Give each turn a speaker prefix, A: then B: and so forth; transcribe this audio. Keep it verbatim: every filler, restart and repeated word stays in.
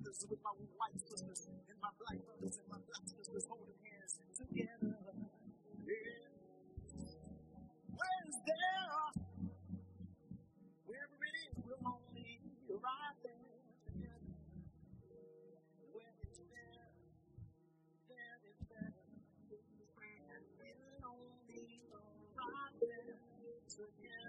A: brothers, with my white sisters, and my black brothers and my black sisters holding hands together. Yeah. Where's there? Wherever it is, we'll only arrive there together. Where it's there, there is better. And we'll only arrive there together.